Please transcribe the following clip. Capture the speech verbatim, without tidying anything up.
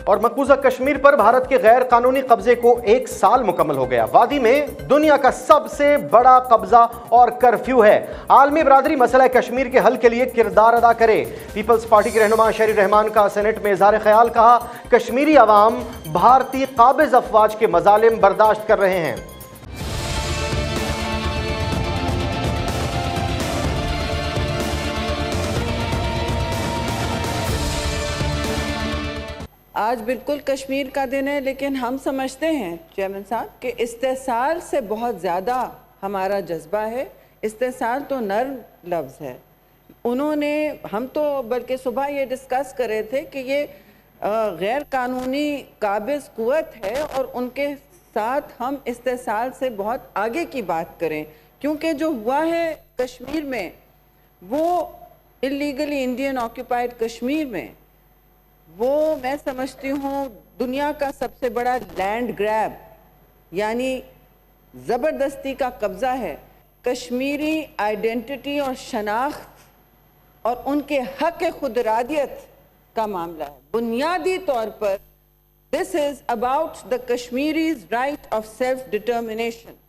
और मकबूजा कश्मीर पर भारत के गैर कानूनी कब्जे को एक साल मुकम्मल हो गया। वादी में दुनिया का सबसे बड़ा कब्जा और कर्फ्यू है। आलमी बरादरी मसला कश्मीर के हल के लिए किरदार अदा करे। पीपल्स पार्टी के रहनुमा शरीर रहमान का सेनेट में इज़हार ख्याल, कहा कश्मीरी अवाम भारतीय काबिज अफवाज के मजालिम बर्दाश्त कर रहे हैं। आज बिल्कुल कश्मीर का दिन है, लेकिन हम समझते हैं चेयरमैन साहब कि इस्तेसाल से बहुत ज़्यादा हमारा जज्बा है। इस्तेसाल तो नर्म लफ्ज़ है। उन्होंने हम तो बल्कि सुबह ये डिस्कस कर रहे थे कि ये गैर कानूनी काबिज कुव्वत है और उनके साथ हम इस्तेसाल से बहुत आगे की बात करें, क्योंकि जो हुआ है कश्मीर में वो इलीगली इंडियन ऑक्यूपाइड कश्मीर में, वो मैं समझती हूँ दुनिया का सबसे बड़ा लैंड ग्रैब यानी ज़बरदस्ती का कब्ज़ा है। कश्मीरी आइडेंटिटी और शनाख्त और उनके हक़ खुदरादियत का मामला है। बुनियादी तौर पर this is about the Kashmiris right of self determination.